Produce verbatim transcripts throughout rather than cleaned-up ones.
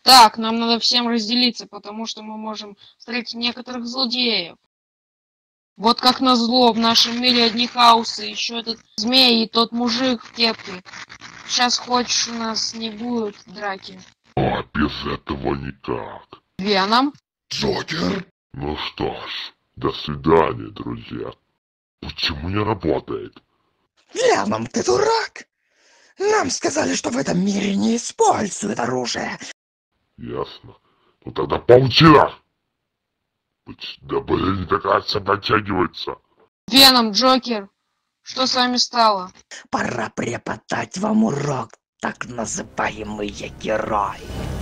Так, нам надо всем разделиться, потому что мы можем встретить некоторых злодеев. Вот как назло, в нашем мире одни хаосы, еще этот змей и тот мужик в кепке. Сейчас хочешь, у нас не будет драки. А без этого никак. Веном? Джокер? Ну что ж, до свидания, друзья. Почему не работает? Веном, ты дурак? Нам сказали, что в этом мире не используют оружие. Ясно. Ну тогда паутина! Да блин, кажется, подтягивается. Веном, Джокер, что с вами стало? Пора преподать вам урок, так называемые герои.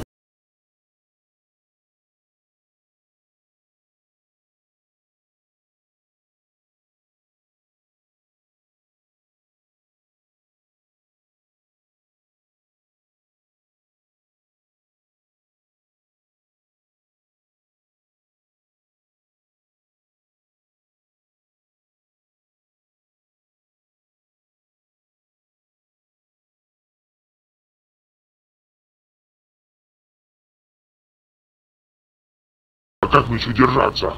А как мне еще держаться?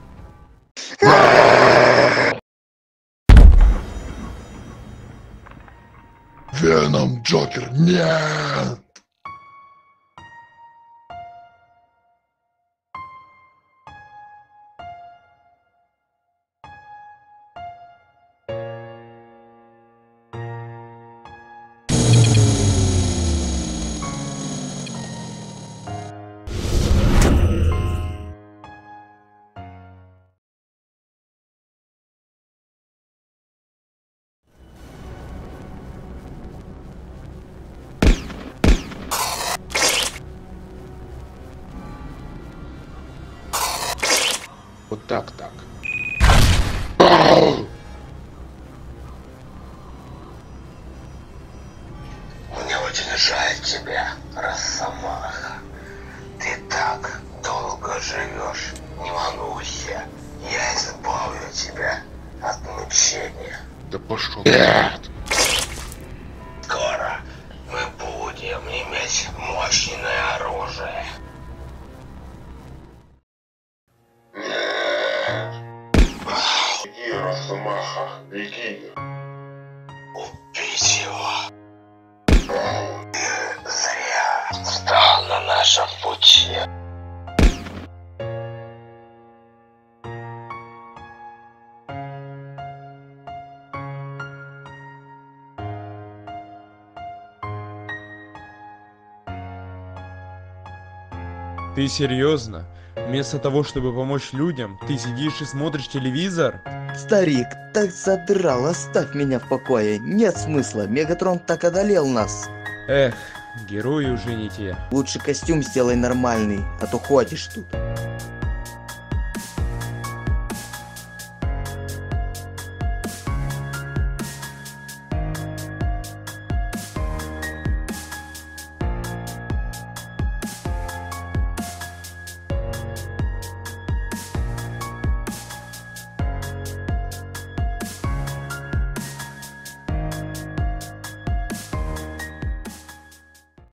Веном, Джокер, нет! Вот так так. Мне очень жаль тебя, Росомаха. Ты так долго живешь. Не волнуйся, я избавлю тебя от мучения. Да пошел. Нет! Скоро мы будем иметь мощное оружие. Беги, Росомаха, беги. Убить его. Ты зря встал на нашем пути. Ты серьезно? Вместо того, чтобы помочь людям, ты сидишь и смотришь телевизор? Старик, так задрал, оставь меня в покое. Нет смысла, Мегатрон так одолел нас. Эх, герои уже не те. Лучше костюм сделай нормальный, а то ходишь тут.